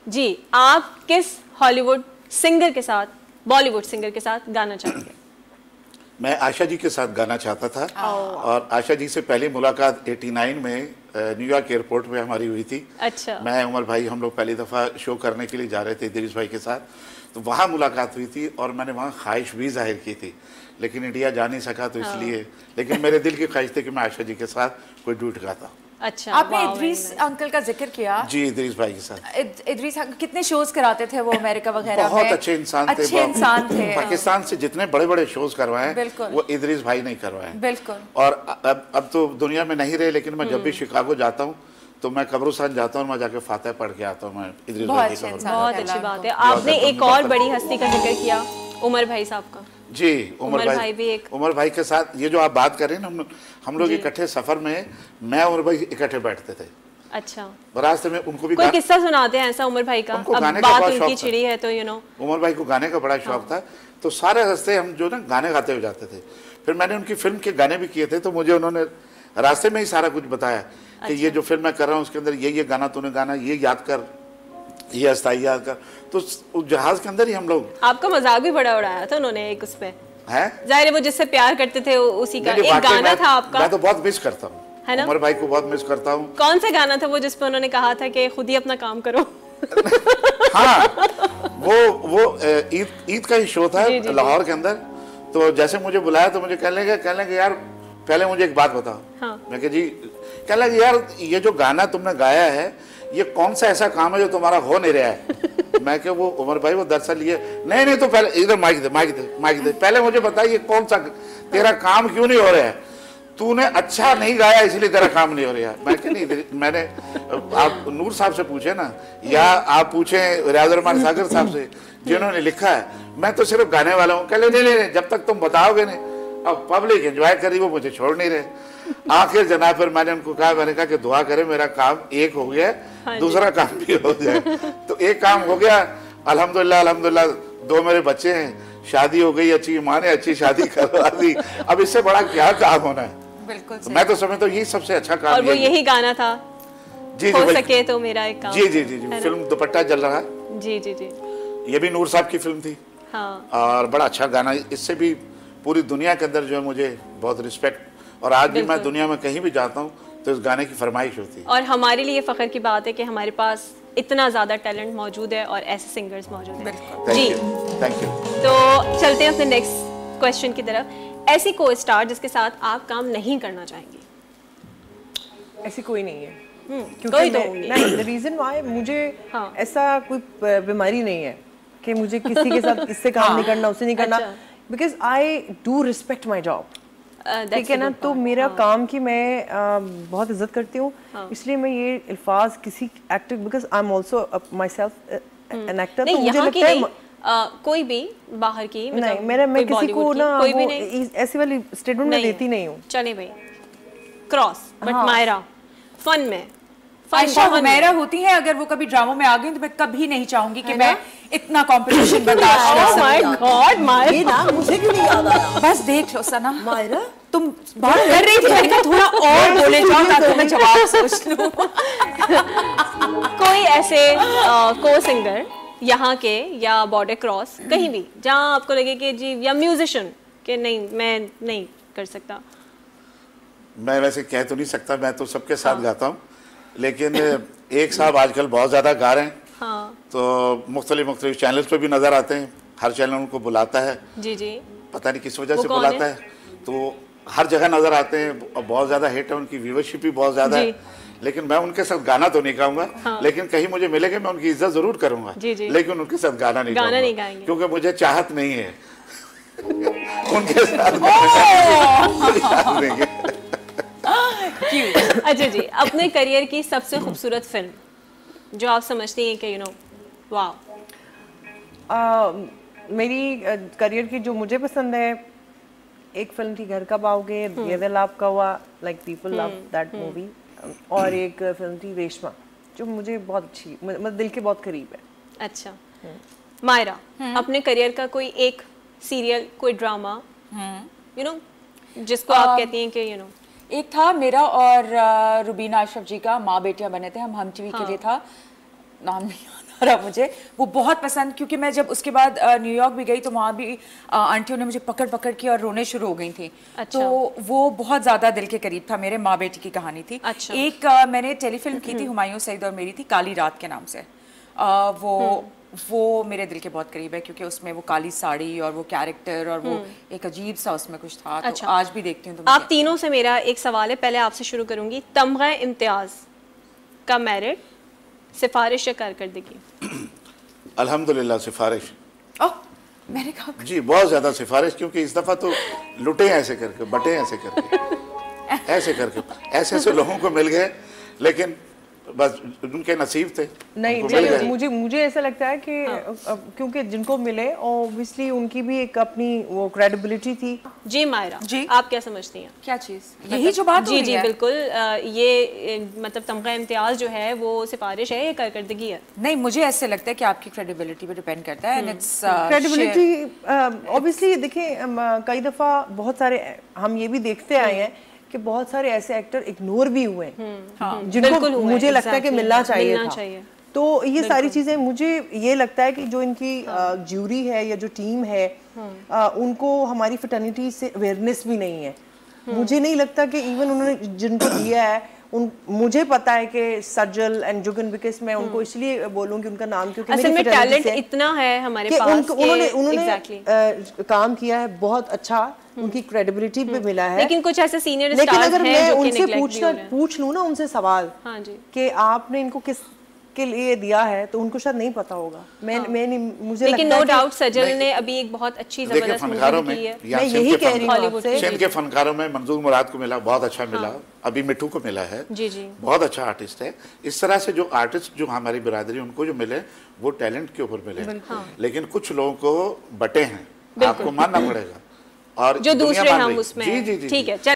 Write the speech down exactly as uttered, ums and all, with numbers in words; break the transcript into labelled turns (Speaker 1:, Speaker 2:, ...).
Speaker 1: जी, आप किस Hollywood singer के साथ, बॉलीवुड सिंगर के साथ गाना चाहेंगे?
Speaker 2: मैं आशा जी के साथ गाना चाहता था और आशा जी से पहली मुलाकात नवासी में न्यूयॉर्क एयरपोर्ट में हमारी हुई थी।
Speaker 1: अच्छा।
Speaker 2: मैं उमर भाई हम लोग पहली दफ़ा शो करने के लिए जा रहे थे इदरीस भाई के साथ, तो वहाँ मुलाकात हुई थी और मैंने वहाँ ख्वाहिश भी जाहिर की थी, लेकिन इंडिया जा नहीं सका तो इसलिए, लेकिन मेरे दिल की ख्वाहिश थी कि मैं आशा जी के साथ कोई डूट गाता।
Speaker 1: अच्छा,
Speaker 3: आपने इदरीस अंकल का जिक्र किया।
Speaker 2: जी, इदरीस भाई के साथ।
Speaker 3: इद, इदरीस अंकल कितने शोज कराते थे वो अमेरिका वगैरह में?
Speaker 2: बहुत अच्छे इंसान थे,
Speaker 3: अच्छे इंसान थे।
Speaker 2: पाकिस्तान से जितने बड़े बड़े शोज करवाए वो इदरीस भाई नहीं करवाए।
Speaker 3: बिल्कुल।
Speaker 2: और अब अब तो दुनिया में नहीं रहे, लेकिन मैं जब भी शिकागो जाता हूँ तो मैं कब्रिस्तान जाता हूँ, मैं जाके फातिहा पढ़ के आता हूँ। मैं इदरीस भाई की खबर।
Speaker 1: बहुत अच्छी बात है। आपने एक और बड़ी हस्ती का जिक्र किया, उमर भाई साहब का।
Speaker 2: जी, उमर,
Speaker 1: उमर
Speaker 2: भाई,
Speaker 1: भाई भी एक
Speaker 2: उमर भाई के साथ ये जो आप बात कर रहे हैं ना, हम हम लोग इकट्ठे सफर में, मैं उमर भाई इकट्ठे बैठते थे।
Speaker 1: अच्छा।
Speaker 2: रास्ते में उनको भी
Speaker 1: कोई किस्सा सुनाते हैं ऐसा उमर भाई का?
Speaker 2: अब
Speaker 1: गाने बात का उनकी छिड़ी है तो यू नो
Speaker 2: उमर भाई को गाने का बड़ा शौक था, तो सारे रास्ते हम जो ना गाने गाते हुए जाते थे। फिर मैंने उनकी फिल्म के गाने भी किए थे, तो मुझे उन्होंने रास्ते में ही सारा कुछ बताया कि ये जो फिल्म मैं कर रहा हूँ उसके अंदर ये ये गाना तूने गाना, ये याद कर, ये अस्ताई याद कर। तो उस जहाज के अंदर ही हम लोग।
Speaker 1: आपका मजाक भी बड़ा उड़ाया था उन्होंने एक उसमें,
Speaker 2: है
Speaker 1: जाहिर है वो जिससे प्यार करते थे उसी का एक गाना था आपका।
Speaker 2: मैं तो बहुत मिस करता हूँ,
Speaker 1: है ना?
Speaker 2: उमर भाई को बहुत मिस करता हूँ।
Speaker 1: कौन सा गाना था वो जिसपे उन्होंने कहा था कि खुद ही अपना काम करो?
Speaker 2: हाँ, वो वो ईद ईद का ही शो था लाहौर के अंदर, तो जैसे मुझे बुलाया तो मुझे कहने लगे कहने लगे यार पहले मुझे एक बात बताओ। हाँ। मैं कहा जी, कहने लगे यार ये जो गाना तुमने गाया है ये कौन सा ऐसा काम है जो तुम्हारा हो नहीं रहा है? मैं क्या वो उमर भाई वो दरअसल ये नहीं नहीं तो पहले इधर माइक दे माइक दे माइक दे पहले मुझे बता ये कौन सा तेरा काम क्यों नहीं हो रहा है? तूने अच्छा नहीं गाया इसलिए तेरा काम नहीं हो रहा है। मैं नहीं, मैंने आप नूर साहब से पूछे ना, या आप पूछे रियाजुर रहमान सागर साहब से जिन्होंने लिखा है, मैं तो सिर्फ गाने वाला हूँ। कहले नहीं नहीं जब तक तुम बताओगे नहीं, अब पब्लिक एंजॉय करी वो मुझे छोड़ नहीं रहे। आखिर जनाब फिर मैंने उनको कहा, मैंने कहा कि दुआ करे मेरा काम एक हो गया, हाँ दूसरा काम भी हो जाए। तो एक काम हो गया अल्हम्दुलिल्लाह, अल्हम्दुलिल्लाह दो मेरे बच्चे हैं, शादी हो गई अच्छी, माँ ने अच्छी शादी करवा दी, अब इससे बड़ा क्या काम होना है? बिल्कुल तो मैं तो समझता हूँ यही सबसे अच्छा काम।
Speaker 1: और वो यही गाना था,
Speaker 2: जी
Speaker 1: हो
Speaker 2: जी
Speaker 1: सके तो मेरा एक काम।
Speaker 2: जी जी जी जी फिल्म दुपट्टा जल रहा है।
Speaker 1: जी जी जी
Speaker 2: ये भी नूर साहब की फिल्म थी। हाँ। और बड़ा अच्छा गाना, इससे भी पूरी दुनिया के अंदर जो है मुझे बहुत रिस्पेक्ट, और आज भी मैं दुनिया में कहीं भी जाता हूँ तो इस गाने की फरमाइश होती है।
Speaker 1: और हमारे लिए फख्र की बात है कि हमारे पास इतना ज़्यादा टैलेंट मौजूद है और ऐसे सिंगर्स मौजूद हैं।
Speaker 2: जी थैंक यू।
Speaker 1: तो चलते हैं अपने नेक्स्ट क्वेश्चन की तरफ। ऐसी को स्टार जिसके साथ आप काम नहीं करना चाहेंगे?
Speaker 4: ऐसी कोई नहीं है।
Speaker 1: क्योंकि कोई तो
Speaker 4: नहीं, द रीजन व्हाई मुझे हाँ. ऐसा कोई बीमारी नहीं है कि मुझे किसी के साथ इससे काम हाँ. नहीं करना, उससे नहीं करना, because I do respect my job. ठीक है ना, तो मेरा हाँ. काम की मैं आ, बहुत इज्जत करती हूँ, हाँ. इसलिए मैं ये अल्फाज किसी actor, because I am also myself an actor, तो मुझे लगता है
Speaker 1: Uh, कोई भी बाहर की
Speaker 4: मतलब नहीं, मेरा मैं किसी को ना कोई भी नहीं ऐसी वाली स्टेटमेंट में देती नहीं हूँ।
Speaker 1: चले भाई क्रॉस बट हाँ। मायरा फन में
Speaker 3: आयशा हुमैरा होती है, अगर वो कभी ड्रामों में आ गई तो मैं कभी नहीं चाहूंगी कि मैं इतना कंपटीशन बर्दाश्त कर सकूं।
Speaker 1: ओह माय गॉड मायरा,
Speaker 4: ये ना मुझे क्यों नहीं याद आया?
Speaker 3: बस देख लो सना,
Speaker 4: मायरा
Speaker 3: तुम बात कर रही थी, मैंने कहा थोड़ा और बोले जाओ ताकि मैं जवाब सोच लूं।
Speaker 1: कोई ऐसे को सिंगर यहाँ के या बॉर्डर क्रॉस कहीं भी जहाँ आपको लगे कि जी, या म्यूजिशियन कि नहीं मैं नहीं कर सकता?
Speaker 2: मैं वैसे कह तो नहीं सकता, मैं तो सबके साथ हाँ। गाता हूँ, लेकिन एक साहब आजकल बहुत ज़्यादा गा रहे हैं हाँ। तो मुख्तलिफ मुख्तलिफ चैनल्स पे भी नज़र आते हैं, हर चैनल उनको बुलाता है।
Speaker 1: जी जी
Speaker 2: पता नहीं किस वजह से बुलाता है? है तो हर जगह नज़र आते हैं, बहुत ज़्यादा हिट है, उनकी व्यूवरशिप भी बहुत ज़्यादा है। लेकिन मैं उनके साथ गाना तो नहीं गाऊंगा हाँ। लेकिन कहीं मुझे मिलेगा मैं उनकी इज्जत जरूर करूंगा, जी जी। लेकिन उनके साथ गाना नहीं
Speaker 1: गाना नहीं गाएंगे
Speaker 2: क्योंकि मुझे चाहत नहीं है उनके साथ
Speaker 1: अच्छा जी, अपने करियर की सबसे खूबसूरत फिल्म जो आप समझती हैं कि यू नो वाह?
Speaker 4: मेरी करियर की जो मुझे पसंद है, एक फिल्म थी घर कब आओगे, ये दिल आपका हुआ, like people love that movie, और एक फिल्म थी रेशमा जो मुझे बहुत अच्छी, मतलब दिल के बहुत करीब है।
Speaker 1: अच्छा मायरा, अपने करियर का कोई एक सीरियल, कोई ड्रामा यू नो जिसको आप कहती हैं कि यू नो?
Speaker 3: एक था मेरा और रुबीना अशरफ जी का, माँ बेटियां बने थे हम, हम टीवी के लिए था, नाम नहीं याद रहा मुझे वो बहुत पसंद, क्योंकि मैं जब उसके बाद न्यूयॉर्क भी गई तो वहाँ भी आंटियों ने मुझे पकड़ पकड़ के और रोने शुरू हो गई थी। अच्छा। तो वो बहुत ज़्यादा दिल के करीब था, मेरे माँ बेटी की कहानी थी। अच्छा। एक uh, मैंने टेलीफिल्म की थी हुमायूं सईद और मेरी थी, काली रात के नाम से। uh, वो वो मेरे दिल के बहुत करीब है, क्योंकि उसमें वो काली साड़ी और वो कैरेक्टर और वो एक अजीब सा उसमें कुछ था। अच्छा। तो आज भी देखती हूँ।
Speaker 1: आप तीनों से मेरा एक सवाल है, पहले आपसे शुरू करूंगी। तमगा इम्तियाज का मेरिट, सिफारिश या कारकर्दगी?
Speaker 2: अल्हम्दुलिल्लाह सिफारिश।
Speaker 3: ओह, मैंने कहा
Speaker 2: जी बहुत ज्यादा सिफारिश, क्योंकि इस दफा तो लुटे ऐसे करके, बटे ऐसे करके, ऐसे करके, ऐसे ऐसे लोगों को मिल गए, लेकिन बस उनके नसीब थे।
Speaker 4: नहीं, मुझे मुझे ऐसा लगता है कि हाँ। क्योंकि जिनको मिले ऑब्वियसली उनकी भी एक अपनी वो क्रेडिबिलिटी थी।
Speaker 1: जी मायरा जी, आप क्या समझती हैं?
Speaker 3: क्या चीज? यही जो बात
Speaker 1: जी जी बिल्कुल, ये मतलब तमगा इम्तियाज जो है वो सिफारिश है या कारकर्दगी है?
Speaker 3: नहीं, मुझे ऐसे लगता है कि आपकी क्रेडिबिलिटी पे डिपेंड करता है।
Speaker 4: क्रेडिबिलिटी ऑब्वियसली देखिए, कई दफा बहुत सारे हम ये भी देखते आए हैं कि बहुत सारे ऐसे एक्टर इग्नोर भी हुए हैं जिनको मुझे लगता है कि मिलना चाहिए था। तो ये सारी चीजें मुझे ये लगता है कि जो इनकी ज्यूरी है या जो टीम है उनको हमारी फ्रेटर्निटी से अवेयरनेस भी नहीं है। मुझे नहीं लगता कि इवन उन्होंने जिनको दिया है उन, मुझे पता है कि सज्जल एंड जुगन, बिकॉज मैं उनको इसलिए बोलूंगी उनका नाम क्योंकि
Speaker 1: असल में टैलेंट इतना है हमारे पास
Speaker 4: उन, उन्होंने उन्होंने exactly. काम किया है बहुत अच्छा, उनकी क्रेडिबिलिटी पे मिला है।
Speaker 1: लेकिन कुछ ऐसे सीनियर
Speaker 4: लेकिन अगर मैं उनसे पूछना पूछ लूँ ना उनसे सवाल
Speaker 1: हाँ जी
Speaker 4: कि आपने इनको किस के लिए दिया है, तो उनको शायद नहीं पता होगा। मैं हाँ। मैं नहीं, मुझे
Speaker 1: लेकिन नो डाउट सजल ने अभी एक बहुत अच्छी जबरदस्त मूवी की है।
Speaker 4: मैं यही कह रही हूँ आपसे,
Speaker 2: सिंध के फनकारों में मंजूर मुराद को मिला, बहुत अच्छा मिला। अभी मिठू को मिला है,
Speaker 1: जी जी
Speaker 2: बहुत अच्छा आर्टिस्ट है। इस तरह से जो आर्टिस्ट जो हमारी बिरादरी उनको जो मिले वो टैलेंट के ऊपर मिले, लेकिन कुछ लोगों को बटे हैं, आपको मानना पड़ेगा। और
Speaker 1: जो दूसरे हम उसमें, ठीक है।